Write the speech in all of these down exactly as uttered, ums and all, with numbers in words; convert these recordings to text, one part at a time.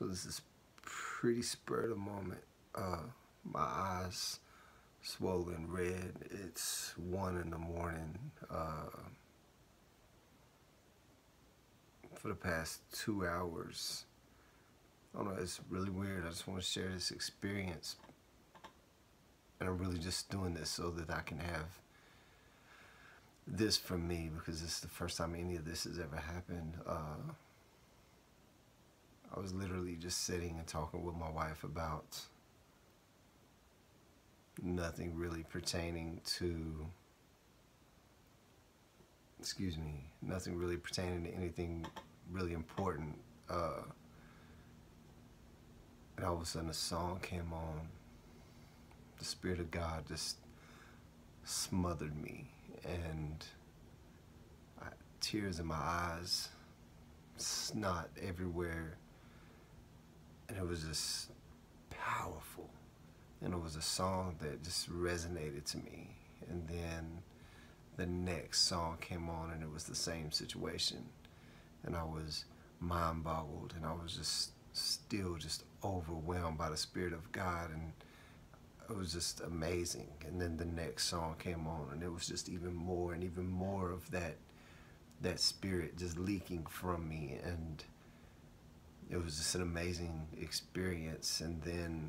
So this is pretty spur of the moment. Uh, my eyes swollen red. It's one in the morning. Uh, for the past two hours. I don't know, it's really weird. I just want to share this experience. And I'm really just doing this so that I can have this for me, because this is the first time any of this has ever happened. Uh, I was literally just sitting and talking with my wife about nothing really pertaining to, excuse me, nothing really pertaining to anything really important. Uh, and all of a sudden a song came on. The Spirit of God just smothered me, and I, tears in my eyes, snot everywhere, and it was just powerful. And it was a song that just resonated to me. And then the next song came on, and it was the same situation, and I was mind boggled, and I was just still just overwhelmed by the Spirit of God, and it was just amazing. And then the next song came on, and it was just even more and even more of that that spirit just leaking from me, and it was just an amazing experience. And then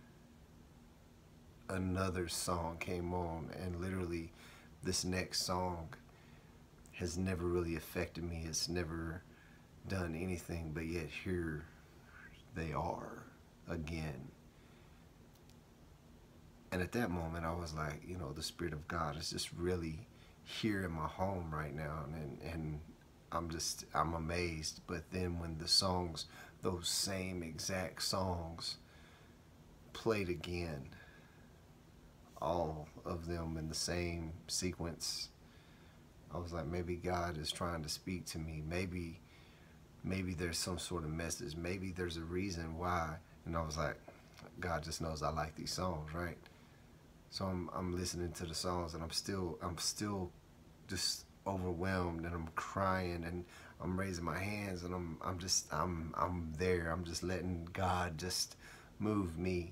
another song came on, and literally this next song has never really affected me. It's never done anything, but yet here they are again. And at that moment, I was like, you know, the Spirit of God is just really here in my home right now. And, and I'm just, I'm amazed. But then when the songs, those same exact songs played again, all of them in the same sequence, I was like, maybe God is trying to speak to me. Maybe, maybe there's some sort of message. Maybe there's a reason why. And I was like, God just knows I like these songs, right? So I'm I'm listening to the songs, and I'm still I'm still just overwhelmed, and I'm crying, and I'm raising my hands, and I'm I'm just I'm I'm there. I'm just letting God just move me.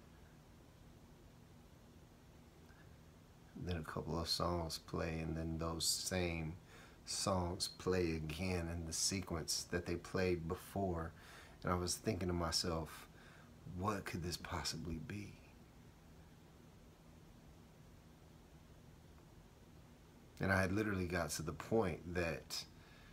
And then a couple of songs play, and then those same songs play again in the sequence that they played before. And I was thinking to myself, what could this possibly be? And I had literally got to the point that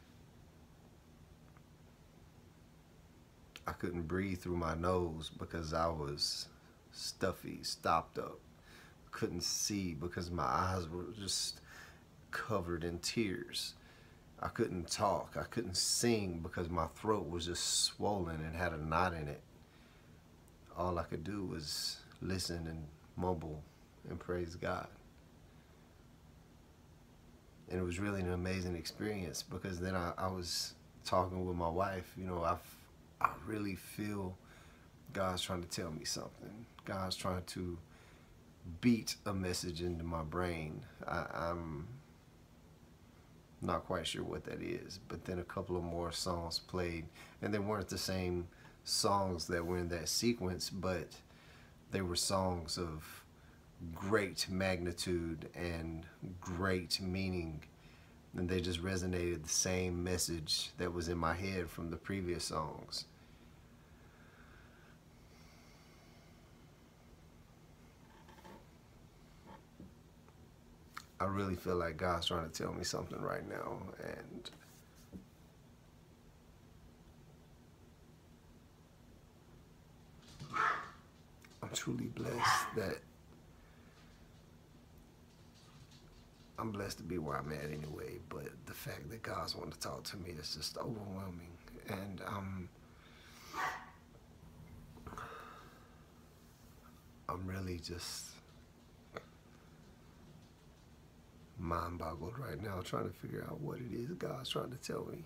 I couldn't breathe through my nose because I was stuffy, stopped up. Couldn't see because my eyes were just covered in tears. I couldn't talk. I couldn't sing because my throat was just swollen and had a knot in it. All I could do was listen and mumble and praise God. And it was really an amazing experience, because then I, I was talking with my wife. You know, I, I really feel God's trying to tell me something. God's trying to beat a message into my brain. I, I'm not quite sure what that is. But then a couple of more songs played, and they weren't the same songs that were in that sequence, but they were songs of great magnitude and great meaning, and they just resonated the same message that was in my head from the previous songs. I really feel like God's trying to tell me something right now, and I'm truly blessed that I'm blessed to be where I'm at anyway, but the fact that God's wanting to talk to me is just overwhelming. And um, I'm really just mind boggled right now, trying to figure out what it is God's trying to tell me.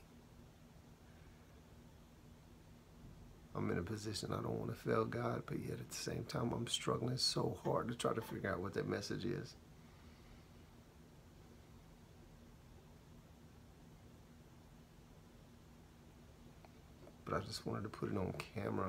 I'm in a position I don't want to fail God, but yet at the same time I'm struggling so hard to try to figure out what that message is. But but I just wanted to put it on camera,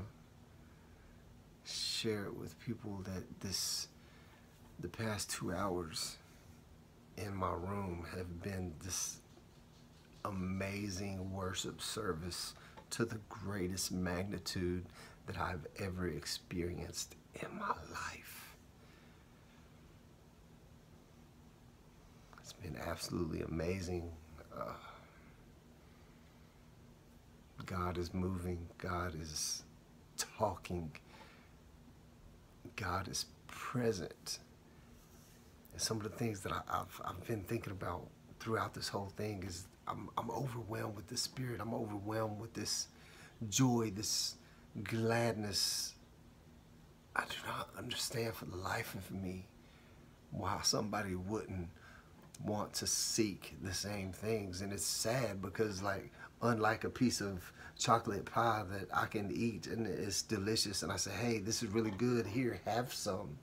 share it with people that this, the past two hours in my room have been this amazing worship service to the greatest magnitude that I've ever experienced in my life. It's been absolutely amazing. Uh, God is moving. God is talking. God is present. And some of the things that I, I've, I've been thinking about throughout this whole thing is I'm, I'm overwhelmed with the Spirit. I'm overwhelmed with this joy, this gladness. I do not understand for the life of me why somebody wouldn't want to seek the same things. And it's sad because, like, unlike a piece of chocolate pie that I can eat and it's delicious and I say, hey, this is really good, here, have some.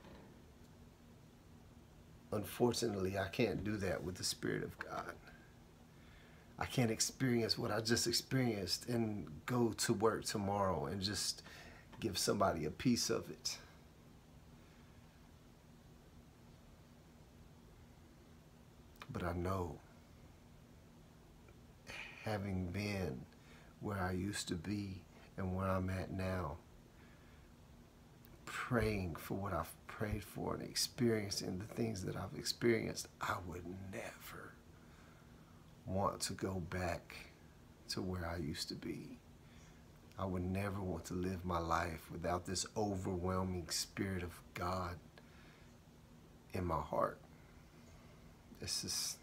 Unfortunately, I can't do that with the Spirit of God. I can't experience what I just experienced and go to work tomorrow and just give somebody a piece of it. But I know, having been where I used to be and where I'm at now, praying for what I've prayed for and experiencing the things that I've experienced, I would never want to go back to where I used to be. I would never want to live my life without this overwhelming Spirit of God in my heart. It's just,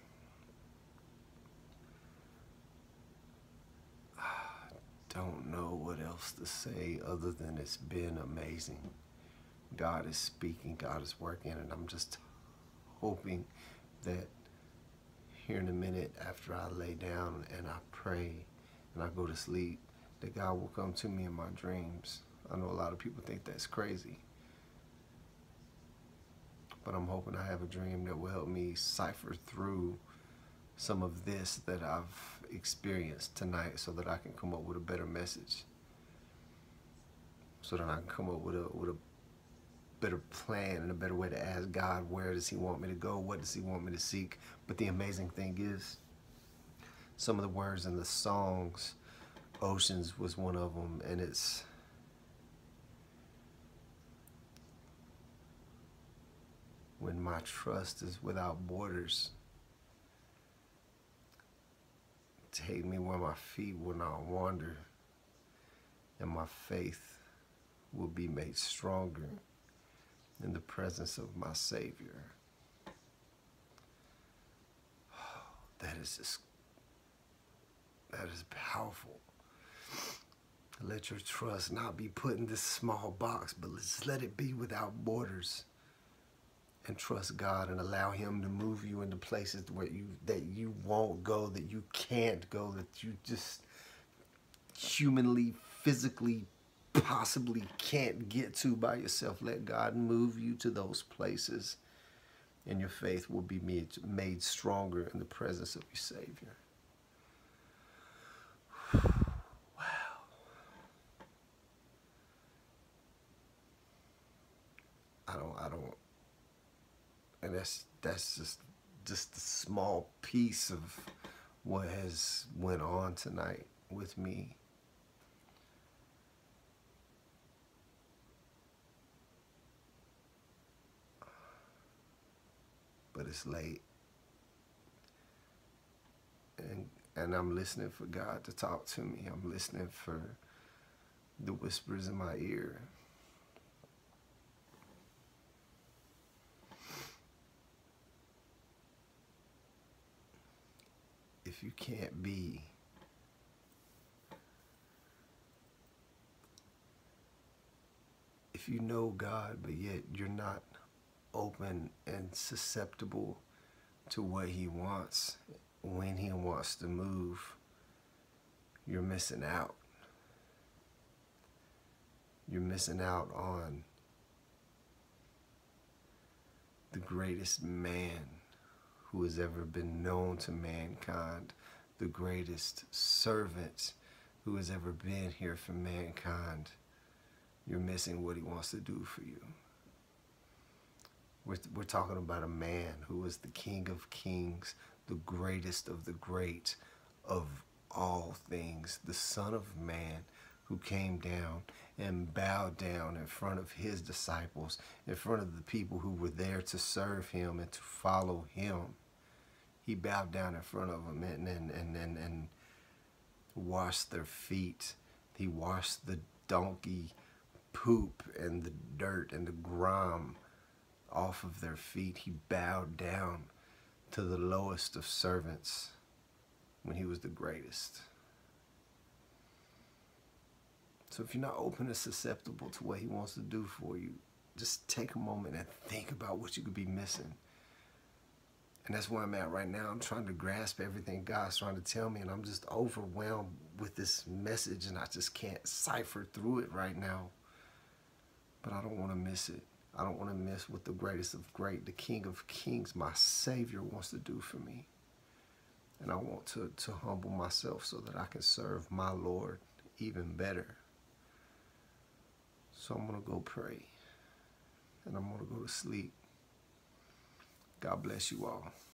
I don't know what else to say other than it's been amazing. God is speaking, God is working, and I'm just hoping that here in a minute after I lay down and I pray and I go to sleep, that God will come to me in my dreams. I know a lot of people think that's crazy, but I'm hoping I have a dream that will help me cipher through some of this that I've experienced tonight so that I can come up with a better message, so that I can come up with a, with a better plan and a better way to ask God, where does he want me to go? What does he want me to seek? But the amazing thing is, some of the words in the songs, Oceans was one of them, and it's, when my trust is without borders, take me where my feet will not wander, and my faith will be made stronger in the presence of my Savior. Oh, that is just, that is powerful. Let your trust not be put in this small box, but let's let it be without borders. And trust God and allow him to move you into places where you that you won't go, that you can't go, that you just humanly, physically, possibly can't get to by yourself. Let God move you to those places, and your faith will be made, made stronger in the presence of your Savior. Wow. I don't, I don't, and that's, that's just, just a small piece of what has went on tonight with me. But it's late, and and I'm listening for God to talk to me. I'm listening for the whispers in my ear. If you can't be if you know God, but yet you're not open and susceptible to what he wants when he wants to move, you're missing out. You're missing out on the greatest man who has ever been known to mankind, the greatest servant who has ever been here for mankind, you're missing what he wants to do for you. We're, we're talking about a man who was the King of Kings, the greatest of the great of all things, the Son of Man, who came down and bowed down in front of his disciples, in front of the people who were there to serve him and to follow him. He bowed down in front of them and, and, and, and, and washed their feet. He washed the donkey poop and the dirt and the grime off of their feet. He bowed down to the lowest of servants when he was the greatest. So if you're not open and susceptible to what he wants to do for you, just take a moment and think about what you could be missing. And that's where I'm at right now. I'm trying to grasp everything God's trying to tell me, and I'm just overwhelmed with this message, and I just can't cipher through it right now. But I don't want to miss it. I don't want to miss what the greatest of great, the King of Kings, my Savior, wants to do for me. And I want to, to humble myself so that I can serve my Lord even better. So I'm going to go pray, and I'm going to go to sleep. God bless you all.